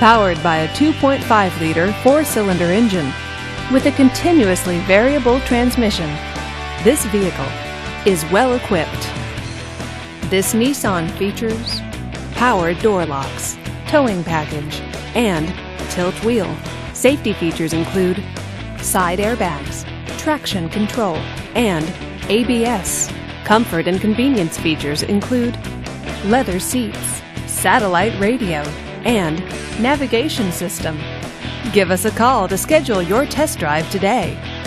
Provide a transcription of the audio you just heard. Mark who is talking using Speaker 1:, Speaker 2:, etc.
Speaker 1: Powered by a 2.5-liter four-cylinder engine with a continuously variable transmission, this vehicle is well equipped. This Nissan features power door locks, towing package, and tilt wheel. Safety features include side airbags, traction control, and ABS. Comfort and convenience features include leather seats, satellite radio, and navigation system. Give us a call to schedule your test drive today.